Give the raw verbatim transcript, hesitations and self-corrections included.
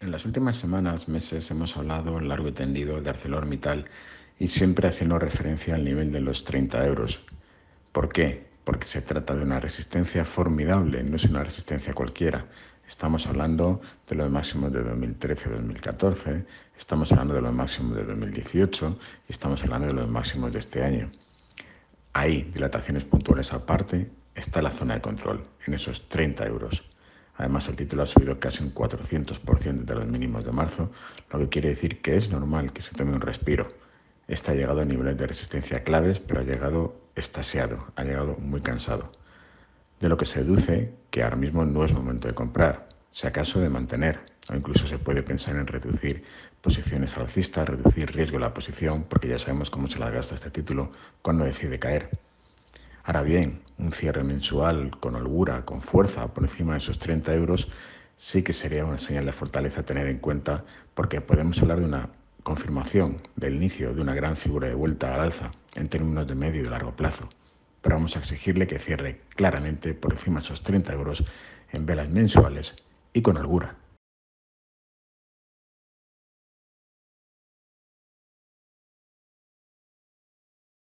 En las últimas semanas, meses, hemos hablado largo y tendido de ArcelorMittal y siempre haciendo referencia al nivel de los treinta euros. ¿Por qué? Porque se trata de una resistencia formidable, no es una resistencia cualquiera. Estamos hablando de los máximos de dos mil trece dos mil catorce, estamos hablando de los máximos de dos mil dieciocho y estamos hablando de los máximos de este año. Ahí, dilataciones puntuales aparte, está la zona de control, en esos treinta euros. Además, el título ha subido casi un cuatrocientos por ciento de los mínimos de marzo, lo que quiere decir que es normal que se tome un respiro. Este ha llegado a niveles de resistencia claves, pero ha llegado extasiado, ha llegado muy cansado. De lo que se deduce que ahora mismo no es momento de comprar, si acaso de mantener, o incluso se puede pensar en reducir posiciones alcistas, reducir riesgo de la posición, porque ya sabemos cómo se la gasta este título cuando decide caer. Ahora bien, un cierre mensual con holgura, con fuerza, por encima de esos treinta euros, sí que sería una señal de fortaleza a tener en cuenta, porque podemos hablar de una confirmación del inicio de una gran figura de vuelta al alza en términos de medio y de largo plazo. Pero vamos a exigirle que cierre claramente por encima de esos treinta euros en velas mensuales y con holgura.